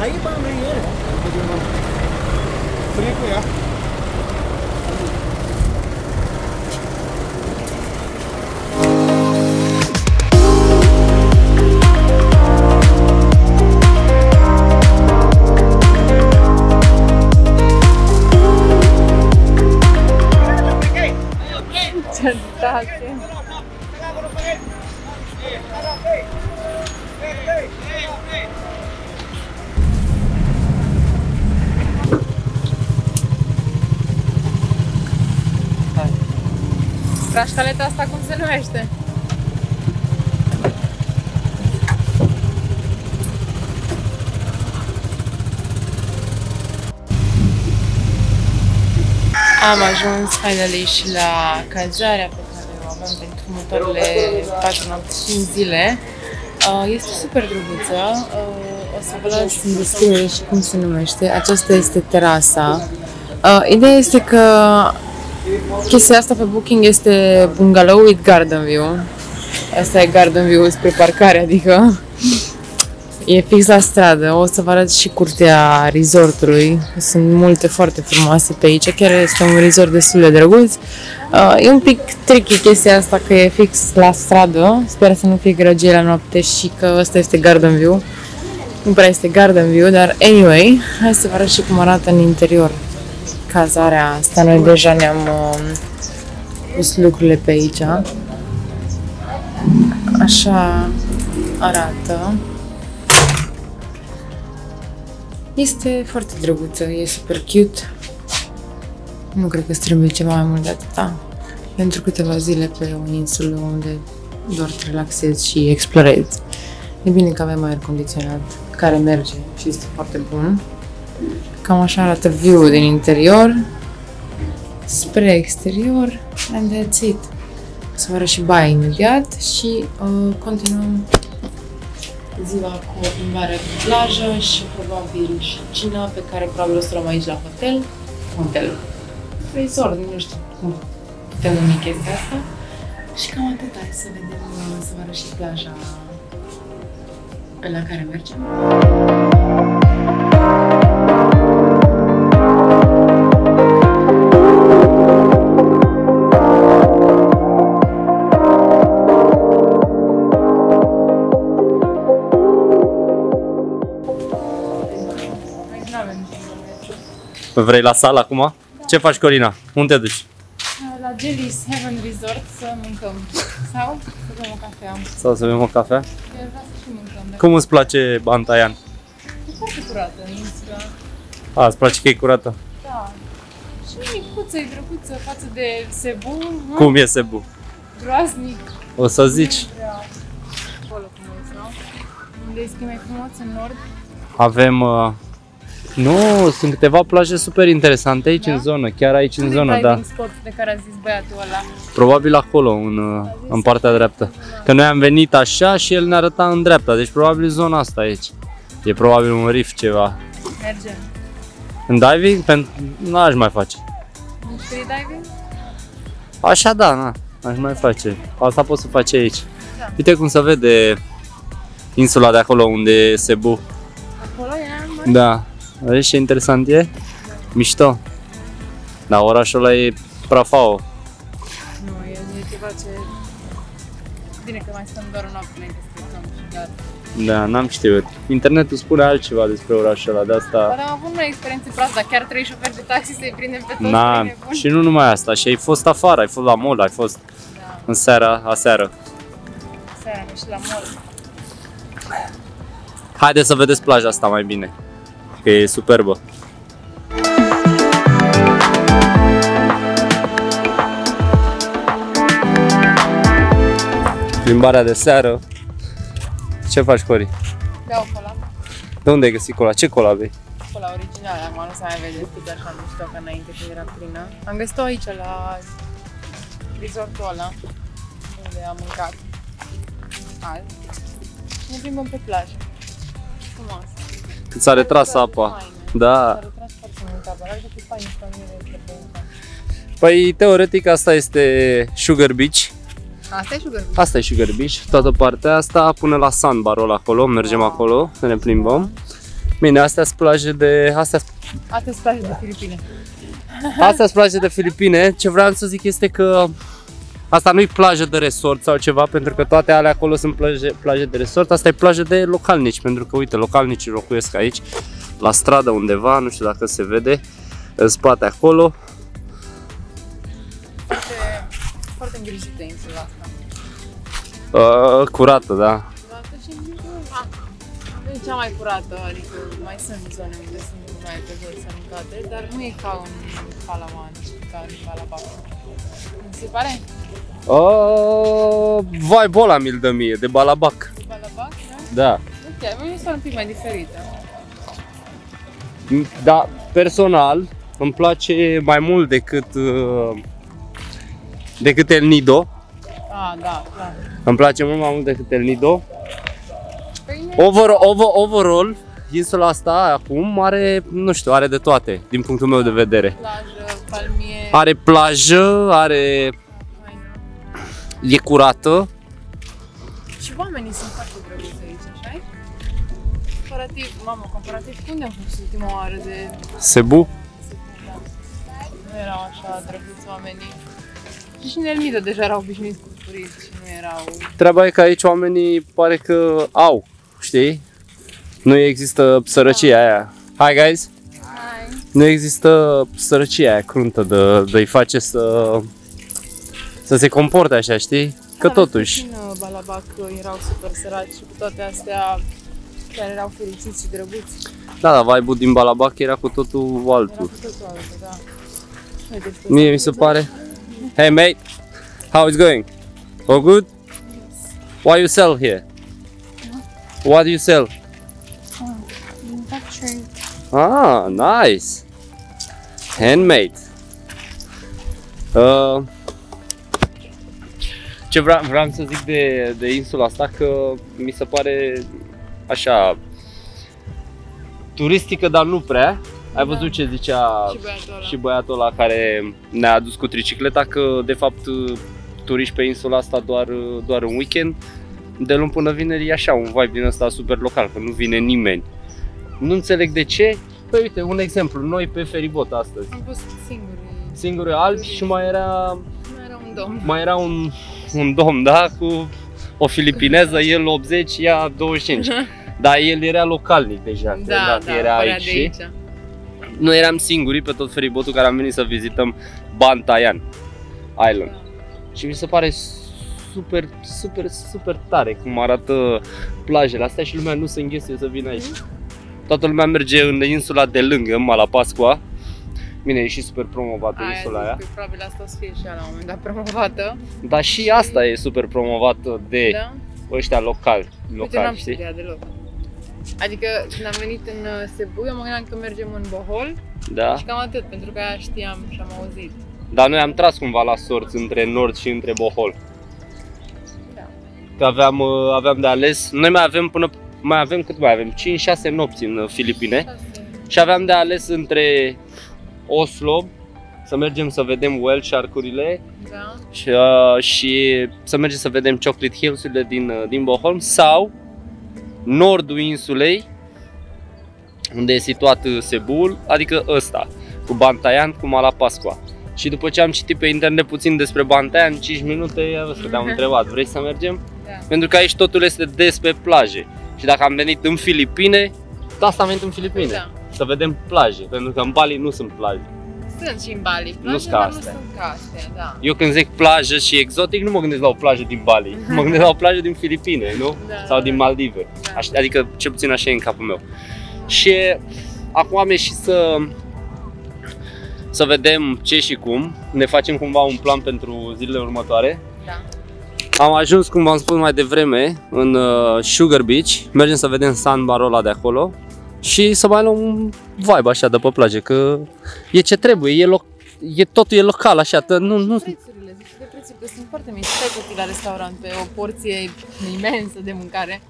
Aí, mano, aí. Franco, já. Rașcaleta asta cum se numește? Am ajuns finally și la cazarea pe care o avem pentru următoarele 4 nopți și zile. Este super drăguță. O să vă las în descriere și cum se numește. Aceasta este terasa. Ideea este că chestia asta pe Booking este bungalow with garden view. Asta e garden view spre parcare, adică e fix la stradă. O să vă arăt și curtea resortului. Sunt multe foarte frumoase pe aici. Chiar este un resort destul de drăguț. E un pic tricky chestia asta că e fix la stradă. Sper să nu fie grăgie la noapte și că ăsta este garden view. Nu prea este garden view, dar anyway, hai să vă arăt și cum arată în interior cazarea asta. Noi deja ne-am pus lucrurile pe aici. Așa arată. Este foarte drăguță, e super cute. Nu cred că îți trebuie ceva mai mult de atâta. Pentru câteva zile pe o insulă unde doar te relaxezi și explorezi. E bine că avem aer condiționat care merge și este foarte bun. Cam așa arată view-ul din interior spre exterior and that's it. Să vă arăt și baia imediat și continuăm ziua cu o plimbare pe plajă și probabil și cina pe care probabil o să luăm aici la hotel. Resort, nu știu cum putem numi chestia asta. Și cam atât, hai să vedem, să vă arăt și plaja pe la care mergem. Vrei la sală acum? Da. Ce faci, Corina? Unde te duci? La Jelly's Heaven Resort să mâncăm. Sau să bem o cafea. Sau să bem o cafea? Eu vreau să și mâncăm. Cum îți place Bantayan? E foarte curată în insula. A, îți place că e curată? Da. Și micuță, e drăguță față de Cebu. Cum e Cebu? Groaznic. O să zici? Acolo cum e, nu? Unde e mai frumos în nord? Avem... Nu, sunt câteva plaje super interesante aici, da? În zonă, chiar aici în zonă, da. Spot de care a zis băiatul ăla? Probabil acolo, în partea dreaptă. Că noi am venit așa și el ne arăta în dreapta, deci probabil zona asta aici. E probabil un reef ceva. Mergem. În diving? N-aș mai face. Nu știi diving? Așa da, na, aș mai face. Asta poți să faci aici. Da. Uite cum se vede insula de acolo unde e Cebu. Acolo e? Da. Vezi ce interesant e? Mișto. Dar orașul ăla e prafao. Nu, e ceva ce... Bine că mai stăm doar o noapte înainte să plecăm și gata. Da, n-am știut. Internetul spune altceva despre orașul ăla, de asta... Dar am avut una experiență proastă, dar chiar 3 șoferi de taxi să-i prindem pe toți. Na, și nu numai asta, și ai fost afară, ai fost la mall, ai fost în seara, aseară. Seara, și la mall. Haideți să vedeți plaja asta mai bine, că e superbă. Plimbarea de seară. Ce faci, Cori? Beau cola. De unde ai găsit cola? Ce cola bei? Cola originală, acum nu se mai vede cât de așa mișto ca înainte când era plină. Am găsit-o aici la resortul ăla, unde am mâncat azi. Ne plimbăm pe plajă. Frumos. Cât s-a retras apa. Da. S-a retras foarte mult apa, arată că e fain și familie pe aici. Păi, teoretic, asta este Sugar Beach. Asta e Sugar Beach? Asta e Sugar Beach, toată partea asta până la sandbar-ul acolo, mergem acolo să ne plimbăm. Bine, astea sunt plaje de... Astea sunt plaje de Filipine. Astea sunt plaje de Filipine. Ce vreau să zic este că asta nu e plajă de resort sau ceva, pentru că toate alea acolo sunt plaje de resort. Asta e plajă de localnici, pentru că uite, localnicii locuiesc aici, la stradă undeva, nu știu dacă se vede, în spate acolo. Foarte îngrijită insula asta. Curată, da. Nu e cea mai curată, adică mai sunt zone unde sunt mai pe jos aruncate, dar nu e ca în Palawan, ca în Balabac. Nu se pare? Vibe-ul ăla mi-l dă mie, de Balabac. Balabac, da? Da. Ok, mie mi se un pic mai diferită. Da, personal îmi place mai mult decât El Nido. Da, da. Îmi place mult mai mult decât El Nido. Păi Overall, insula asta acum are, nu știu, are de toate, din punctul meu de vedere. Plajă, palmieri. Are plajă, e curată. Și oamenii sunt foarte drăguți aici, așa-i? Comparativ cu unde am fost ultima oară de... Cebu? Nu erau așa drăguți oamenii. Și în El Nido deja erau obișnuiți cu turiști și nu erau... Treaba e că aici oamenii pare că au, știi? Nu există sărăcia aia. Hi guys! Hi! Nu există sărăcia aia cruntă de-i face să se comporte așa, știi? Că totuși... În Balabac erau super săraci și cu toate astea chiar erau fericiți și drăguți. Da, vibe-ul din Balabac era cu totul altul. Era cu totul altul, da. Mie mi se pare... Hey mate, how is going? All good? What you sell here? What do you sell? Manufacturing. Ah, nice! Handmade. Ce vreau să zic de insula asta, că mi se pare așa turistică, dar nu prea. Ai văzut ce zicea și băiatul ăla care ne-a adus cu tricicleta, că de fapt turiști pe insula asta doar în weekend. De luni până vineri e așa un vibe din ăsta super local, că nu vine nimeni. Nu înțeleg de ce. Păi uite, un exemplu, noi pe feribot astăzi. Am fost singuri albi și mai era un domn. Mai era un domn, da, cu o filipineză, el 80, ea 25. Dar el era localnic deja, da, era aici. De aici. Nu eram singuri pe tot feribotul care am venit să vizităm Bantayan Island. Și mi se pare super tare cum arată plajele astea și lumea nu se înghesuie să vină aici. Toată lumea merge în insula de lângă, în Malapascua. Bine, e și super promovată insula aia. Probabil asta o să fie și ea la un moment dat promovată. Dar și asta e super promovată de ăștia locali. Uite, n-am știut ea deloc. Adică când am venit în Cebu, eu mă gândeam că mergem în Bohol. Da. Și cam atât, pentru că aia știam și am auzit. Dar noi am tras cumva la sorți între nord și între Bohol. Da. Că aveam de ales. Noi mai avem cât mai avem? 5-6 nopți în Filipine. 6. Și aveam de ales între Oslo, să mergem să vedem whale shark-urile, da. Și să mergem să vedem Chocolate Hills-urile din Bohol, sau nordul insulei, unde e situat Cebu, adică ăsta, cu Bantayan, cu Malapascua. Și după ce am citit pe internet puțin despre Bantayan, 5 minute, te-am întrebat, vrei să mergem? Da. Pentru că aici totul este despre plaje. Și dacă am venit în Filipine, asta am venit în Filipine. Da. Să vedem plaje, pentru că în Bali nu sunt plaje. Sunt și în Bali plaje, nu sunt ca astea. Nu sunt ca astea, da. Eu când zic plajă și exotic, nu mă gândesc la o plajă din Bali, mă gândesc la o plajă din Filipine, nu? Da, sau din Maldive, da. Adică cel puțin așa e în capul meu. Și acum am ieșit să vedem ce și cum, ne facem cumva un plan pentru zilele următoare. Da. Am ajuns, cum v-am spus mai devreme, în Sugar Beach, mergem să vedem sandbar-ul ăla de acolo. Și să mai luăm un vibe așa de pe plajă, că e ce trebuie, totul e local așa, nu... Prețurile, zici de prețuri, că sunt foarte mici, stai la restaurant pe o porție imensă de mâncare.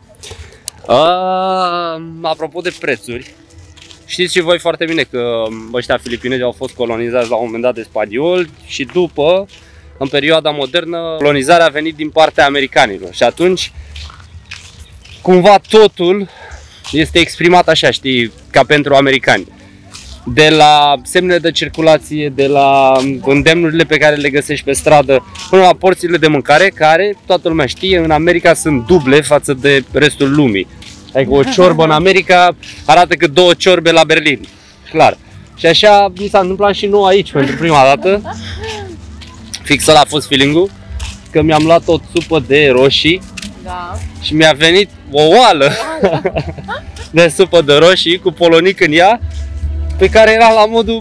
Apropo de prețuri, știți și voi foarte bine că ăștia filipinezi au fost colonizați la un moment dat de spanioli și după, în perioada modernă, colonizarea a venit din partea americanilor și atunci, cumva totul este exprimat așa, știi, ca pentru americani. De la semnele de circulație, de la îndemnurile pe care le găsești pe stradă, până la porțiile de mâncare, care toată lumea știe, în America sunt duble față de restul lumii. Adică o ciorbă în America arată cât 2 ciorbe la Berlin, clar. Și așa mi s-a întâmplat și nou aici pentru prima dată. Fix ăla a fost feeling-ul, că mi-am luat o supă de roșii, Da. și mi-a venit o oală de supă de roșii cu polonic în ea, pe care era la modul: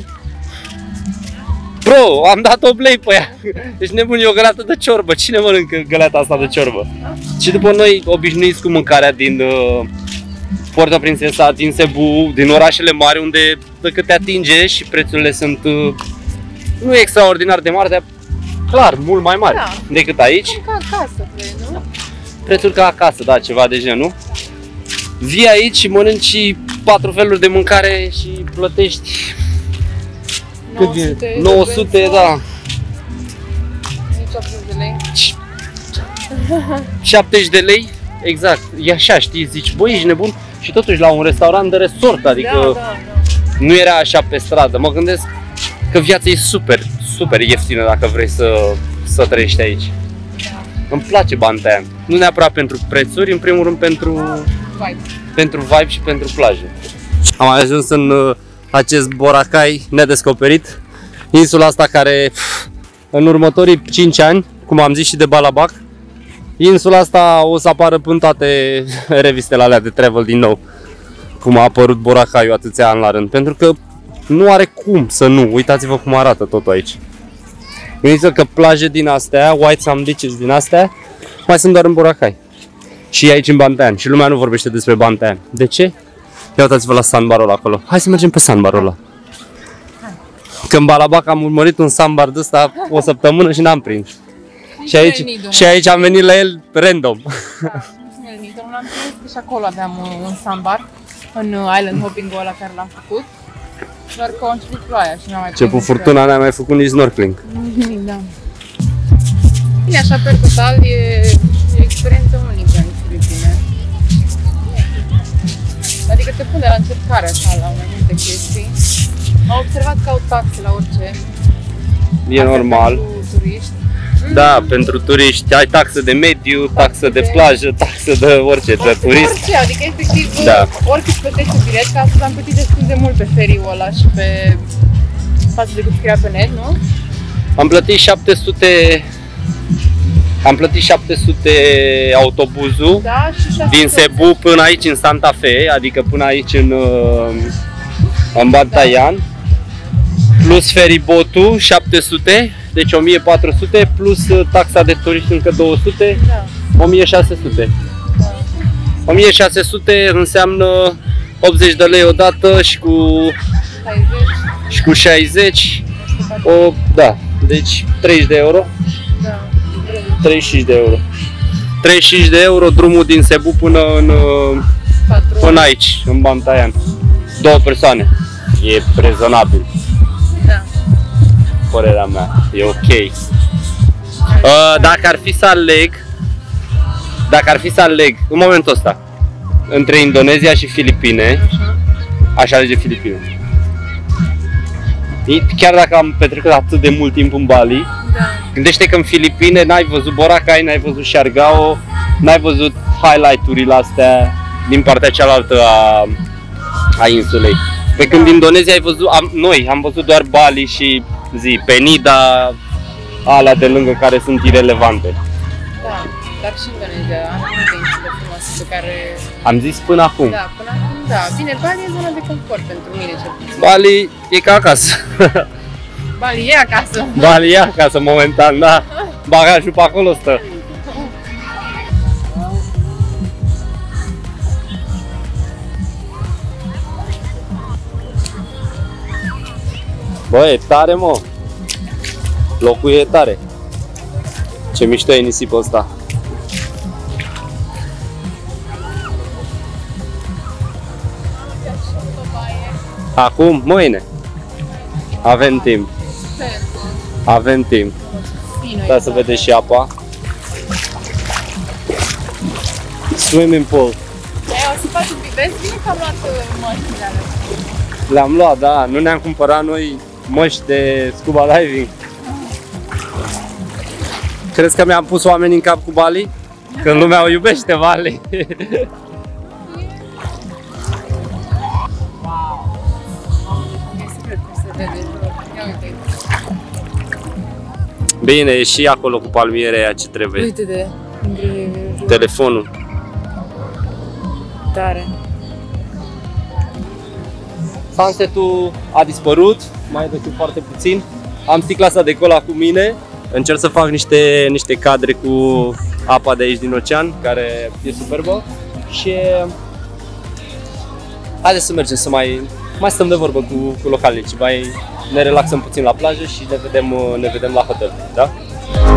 bro, am dat 8 lei pe ea. Deci nebun, e o găleată de ciorbă. Cine mănâncă găleata asta de ciorbă? Și după noi obișnuiți cu mâncarea din Puerto Princesa, din Cebu, din orașele mari, unde dacă te atinge și prețurile sunt nu extraordinar de mari, dar clar, mult mai mari decât aici. Ca acasă, cred, nu? Prețuri ca acasă, da, ceva de genul. Vii aici și mănânci 4 feluri de mâncare și plătești 900, da. 80 de lei. 70 de lei, exact. E așa, știi, zici, băi, ești nebun? Și totuși la un restaurant de resort, adică Da. nu era așa pe stradă. Mă gândesc că viața e super, super ieftină dacă vrei să trăiești aici. Îmi place Bantean. Nu neapărat pentru prețuri, în primul rând pentru vibe și pentru plajă. Am ajuns în acest Boracay nedescoperit. Insula asta care în următorii 5 ani, cum am zis și de Balabac, insula asta o să apară în toate revistele alea de travel din nou. Cum a apărut Boracayul atâția ani la rând. Pentru că nu are cum să nu. Uitați-vă cum arată totul aici. Gândiți-vă că plaje din astea, white sand beaches din astea, mai sunt doar în Boracay. Și aici în Bantean. Și lumea nu vorbește despre Bantean. De ce? Ia uitați-vă la sandbarul ăla. Hai să mergem pe sandbarul ăla. Că în Balabac am urmărit un sandbar de ăsta o săptămână și n-am prins. Și aici am venit la el random. Da, nu l-am prins, că și acolo aveam un sandbar, în island hopping-ul ăla care l-am făcut. Doar că a început ploaia și n-am mai prins. Ce cu furtuna n-am mai făcut nici snorkeling. Nimic, da. Bine, așa pe total e o experiență unică în Filipine. Adică te pune la încercare așa la mai multe chestii. Am observat că au taxe la orice. E normal. Pentru turiști. Da, pentru turiști ai taxă de mediu, taxă de plajă, taxă de orice, de turist. Orice, adică efectiv, Da. oricât plătești un bilet, că astăzi am plătit destul de mult pe feriul ăla și pe față de cât scria pe net, nu? Am plătit 700 autobuzul, Da, și 600. din Cebu până aici în Santa Fe, adică până aici în Bantayan, plus feribotul 700, deci 1400, plus taxa de turiști încă 200, Da. 1600. 1600 înseamnă 80 de lei odată și cu 60, da, deci 30 de euro. Da. 35 de euro. 35 de euro drumul din Cebu până aici, în Bantayan. 2 persoane. E rezonabil. Da. Părerea mea. E ok. Dacă ar fi să aleg în momentul ăsta între Indonezia și Filipine, aș alege Filipine. Chiar dacă am petrecut atât de mult timp în Bali, Da. gândește că în Filipine n-ai văzut Boracay, n-ai văzut Siargao, n-ai văzut highlight-urile astea din partea cealaltă a insulei. Pe când Indonezia ai văzut, noi am văzut doar Bali și Penida, alea de lângă care sunt irelevante. Da, dar și Indonezia are multe insule frumoase pe care... Am zis până acum. Da, până acum, da. Bine, Bali e zona de confort pentru mine cel puțin. Bali e ca acasă. Bali e acasă. Bali e acasă momentan, da. Bagajul pe acolo stă. Bă, e tare, mă. Locul e tare. Ce mișto e nisipul ăsta. Acum, mâine. Avem timp. Avem timp. Da, să vedeți și apa. Swimming pool. E o să faci un pic. Vezi, bine că am luat măștile alea. Le-am luat, da, nu ne-am cumpărat noi măști de scuba diving. Crezi că mi-am pus oamenii în cap cu Bali? Când lumea o iubește Bali. Bine, e și acolo cu palmiere aia ce trebuie. Uite de Telefonul. tare. Sunsetul a dispărut, mai decât foarte puțin. Am sticla asta de cola cu mine. Încerc să fac niște cadre cu apa de aici din ocean, care e superbă. Și haideți să mergem să mai stăm de vorbă cu localnici, mai ne relaxăm puțin la plajă și ne vedem la hotel, da?